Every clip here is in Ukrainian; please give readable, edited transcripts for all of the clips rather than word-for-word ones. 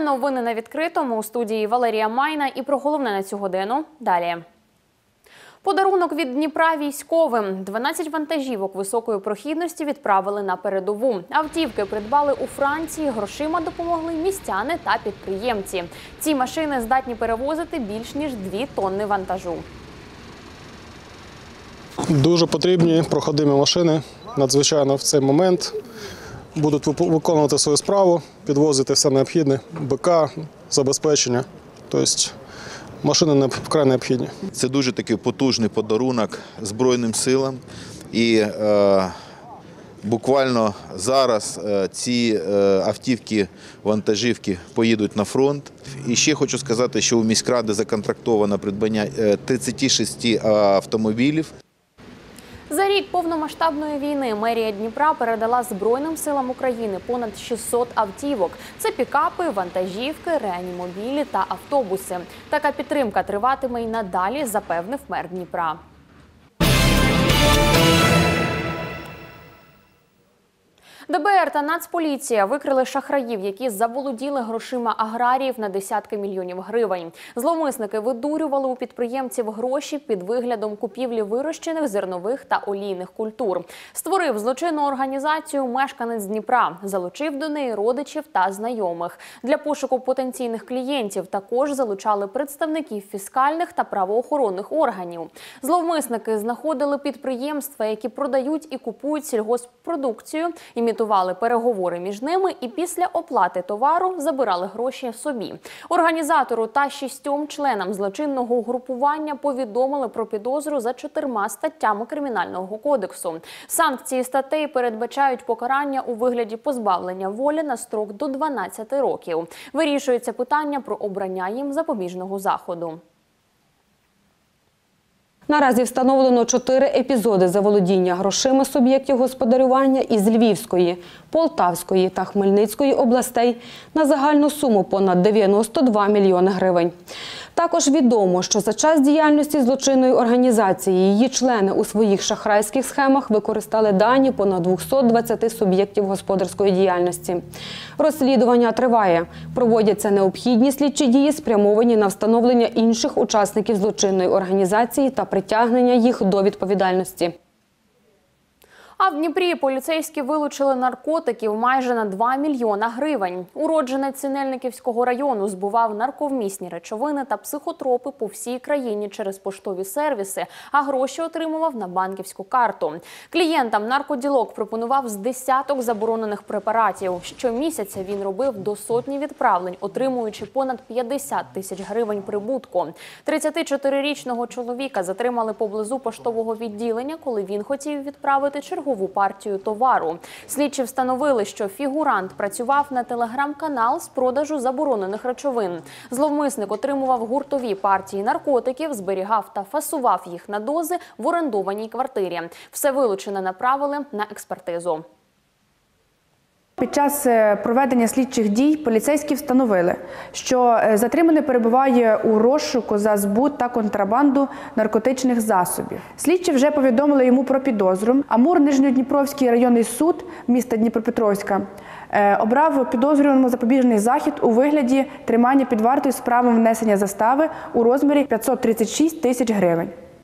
новини на відкритому. У студії Валерія Майна і про головне на цю годину далі. Подарунок від Дніпра військовим. 12 вантажівок високої прохідності відправили на передову. Автівки придбали у Франції, грошима допомогли містяни та підприємці. Ці машини здатні перевозити більш ніж 2 тонни вантажу. Дуже потрібні проходимі машини. Надзвичайно в цей момент будуть виконувати свою справу, підвозити все необхідне, БК, забезпечення. Тобто машини вкрай необхідні. Це дуже такий потужний подарунок Збройним силам. І буквально зараз ці автівки, вантажівки поїдуть на фронт. І ще хочу сказати, що у міськради законтрактовано придбання 36 автомобілів. За рік повномасштабної війни мерія Дніпра передала Збройним силам України понад 600 автівок. Це пікапи, вантажівки, реанімобілі та автобуси. Така підтримка триватиме й надалі, запевнив мер Дніпра. ДБР та Нацполіція викрили шахраїв, які заволоділи грошима аграріїв на десятки мільйонів гривень. Зловмисники видурювали у підприємців гроші під виглядом купівлі вирощених зернових та олійних культур. Створив злочинну організацію мешканець Дніпра, залучив до неї родичів та знайомих. Для пошуку потенційних клієнтів також залучали представників фіскальних та правоохоронних органів. Зловмисники знаходили підприємства, які продають і купують сільгосппродукцію, імітували переговори між ними і після оплати товару забирали гроші собі. Організатору та 6 членам злочинного угрупування повідомили про підозру за 4 статтями Кримінального кодексу. Санкції статей передбачають покарання у вигляді позбавлення волі на строк до 12 років. Вирішується питання про обрання їм запобіжного заходу. Наразі встановлено 4 епізоди заволодіння грошима суб'єктів господарювання із Львівської, Полтавської та Хмельницької областей на загальну суму понад 92 мільйони гривень. Також відомо, що за час діяльності злочинної організації її члени у своїх шахрайських схемах використали дані понад 220 суб'єктів господарської діяльності. Розслідування триває. Проводяться необхідні слідчі дії, спрямовані на встановлення інших учасників злочинної організації та притягнення їх до відповідальності. А в Дніпрі поліцейські вилучили наркотиків майже на 2 мільйона гривень. Уродженець Синельниківського району збував нарковмісні речовини та психотропи по всій країні через поштові сервіси, а гроші отримував на банківську карту. Клієнтам наркоділок пропонував з десяток заборонених препаратів. Щомісяця він робив до сотні відправлень, отримуючи понад 50 тисяч гривень прибутку. 34-річного чоловіка затримали поблизу поштового відділення, коли він хотів відправити чергову партію товару. Слідчі встановили, що фігурант працював на телеграм-канал з продажу заборонених речовин. Зловмисник отримував гуртові партії наркотиків, зберігав та фасував їх на дози в орендованій квартирі. Все вилучене направили на експертизу. Під час проведення слідчих дій поліцейські встановили, що затриманий перебуває у розшуку за збут та контрабанду наркотичних засобів. Слідчі вже повідомили йому про підозру. Амур-Нижньодніпровський районний суд міста Дніпропетровська обрав підозрюваному запобіжний захід у вигляді тримання під вартою з правом внесення застави у розмірі 536 тисяч гривень.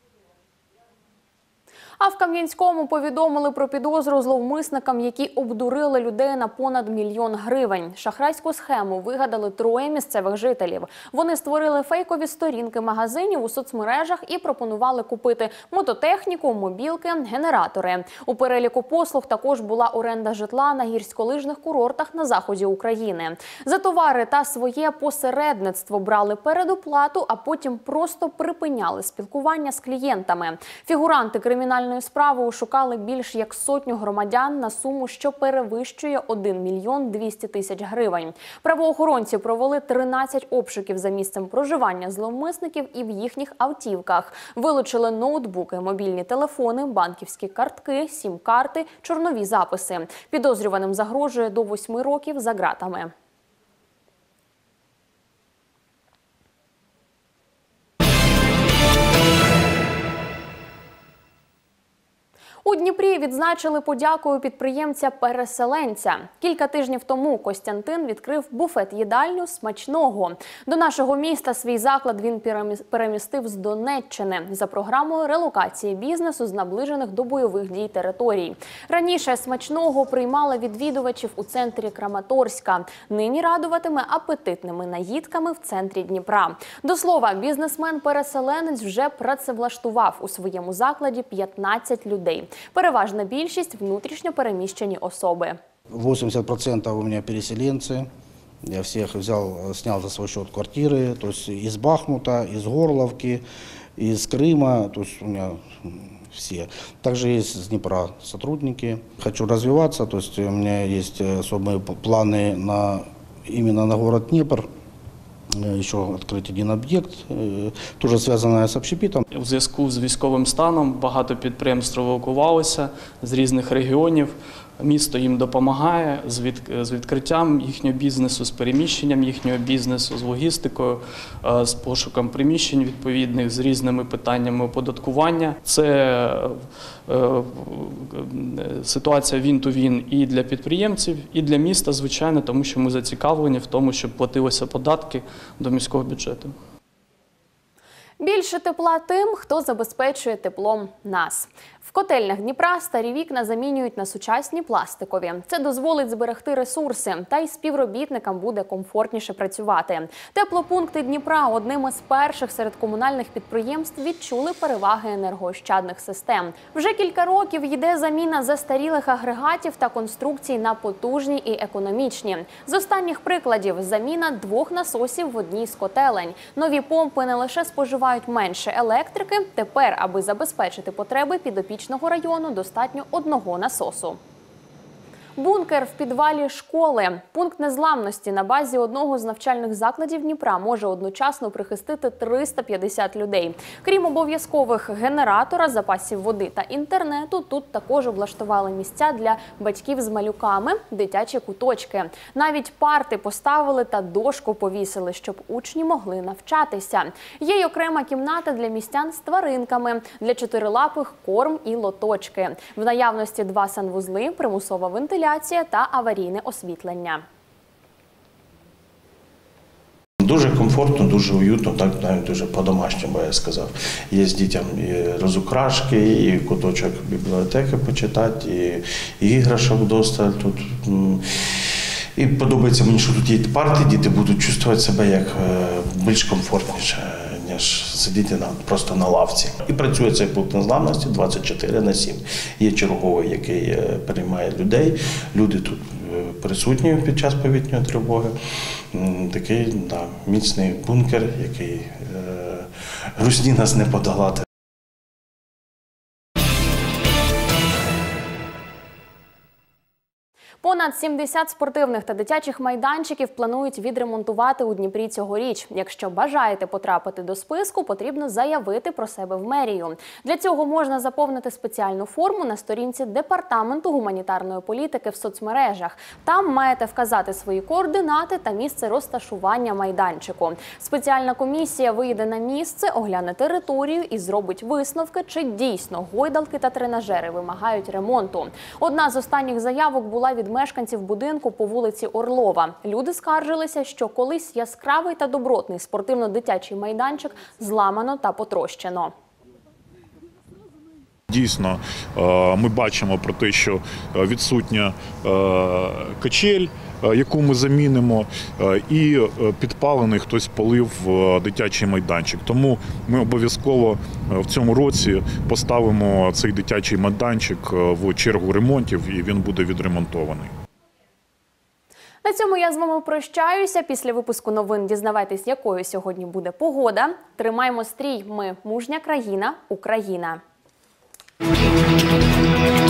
А в Кам'янському повідомили про підозру зловмисникам, які обдурили людей на понад 1 мільйон гривень. Шахрайську схему вигадали 3 місцевих жителів. Вони створили фейкові сторінки магазинів у соцмережах і пропонували купити мототехніку, мобілки, генератори. У переліку послуг також була оренда житла на гірськолижних курортах на заході України. За товари та своє посередництво брали передоплату, а потім просто припиняли спілкування з клієнтами. Фігуранти кримінальної справи ошукали більш як 100 громадян на суму, що перевищує 1 мільйон 200 тисяч гривень. Правоохоронці провели 13 обшуків за місцем проживання зловмисників і в їхніх автівках. Вилучили ноутбуки, мобільні телефони, банківські картки, сім-карти, чорнові записи. Підозрюваним загрожує до 8 років за ґратами. У Дніпрі Дніпрі відзначили подякою підприємця-переселенця. Кілька тижнів тому Костянтин відкрив буфет-їдальню смачного. До нашого міста свій заклад він перемістив з Донеччини за програмою релокації бізнесу з наближених до бойових дій територій. Раніше смачного приймали відвідувачів у центрі Краматорська. Нині радуватиме апетитними наїдками в центрі Дніпра. До слова, бізнесмен-переселенець вже працевлаштував у своєму закладі 15 людей. Переважна більшість – внутрішньо переміщені особи. 80% у меня переселенцы. Я всех снял за свой счет квартиры, то есть из Бахмута, из Горловки, из Крыма, то есть у меня все. Также есть с Днепра сотрудники. Хочу развиваться, то есть у меня есть особые планы именно на город Днепр. Еще открыть один об'єкт, теж зв'язаний з общепитом. У зв'язку з військовим станом багато підприємств евакуювалися з різних регіонів. Місто їм допомагає з відкриттям їхнього бізнесу, з переміщенням їхнього бізнесу, з логістикою, з пошуком приміщень відповідних, з різними питаннями оподаткування. Це ситуація він-ту-він і для підприємців, і для міста, звичайно, тому що ми зацікавлені в тому, щоб платилися податки до міського бюджету. Більше тепла тим, хто забезпечує теплом нас. В котельнях Дніпра старі вікна замінюють на сучасні пластикові. Це дозволить зберегти ресурси, та й співробітникам буде комфортніше працювати. Теплопункти Дніпра одним із перших серед комунальних підприємств відчули переваги енергоощадних систем. Вже кілька років йде заміна застарілих агрегатів та конструкцій на потужні і економічні. З останніх прикладів – заміна 2 насосів в одній з котелень. Нові помпи не лише споживають менше електрики, тепер, аби забезпечити потреби підопічного району, достатньо 1 насосу. Бункер в підвалі школи. Пункт незламності на базі одного з навчальних закладів Дніпра може одночасно прихистити 350 людей. Крім обов'язкових генератора, запасів води та інтернету, тут також облаштували місця для батьків з малюками, дитячі куточки. Навіть парти поставили та дошку повісили, щоб учні могли навчатися. Є й окрема кімната для містян з тваринками, для чотирилапих корм і лоточки. В наявності 2 санвузли, примусова вентиляція та аварійне освітлення. Дуже комфортно, дуже уютно, так навіть дуже по-домашньому, я сказав. Є дітям і розукрашки, і куточок бібліотеки почитати, і іграшок досталь тут. І подобається мені, що тут є парти, діти будуть чувствувати себе як більш комфортніше, ніж сидіти просто на лавці. І працює цей пункт незламності 24/7. Є черговий, який приймає людей. Люди тут присутні під час повітряної тривоги. Такий міцний бункер, який русні нас не подолати. Понад 70 спортивних та дитячих майданчиків планують відремонтувати у Дніпрі цьогоріч. Якщо бажаєте потрапити до списку, потрібно заявити про себе в мерію. Для цього можна заповнити спеціальну форму на сторінці Департаменту гуманітарної політики в соцмережах. Там маєте вказати свої координати та місце розташування майданчику. Спеціальна комісія виїде на місце, огляне територію і зробить висновки, чи дійсно гойдалки та тренажери вимагають ремонту. Одна з останніх заявок була від мешканців будинку по вулиці Орлова. Люди скаржилися, що колись яскравий та добротний спортивно-дитячий майданчик зламано та потрощено. Дійсно, ми бачимо про те, що відсутня качель, яку ми замінимо, і підпалений хтось полив дитячий майданчик. Тому ми обов'язково в цьому році поставимо цей дитячий майданчик в чергу ремонтів, і він буде відремонтований. На цьому я з вами прощаюся. Після випуску новин дізнавайтесь, якою сьогодні буде погода. Тримаємо стрій. Ми – мужня країна, Україна.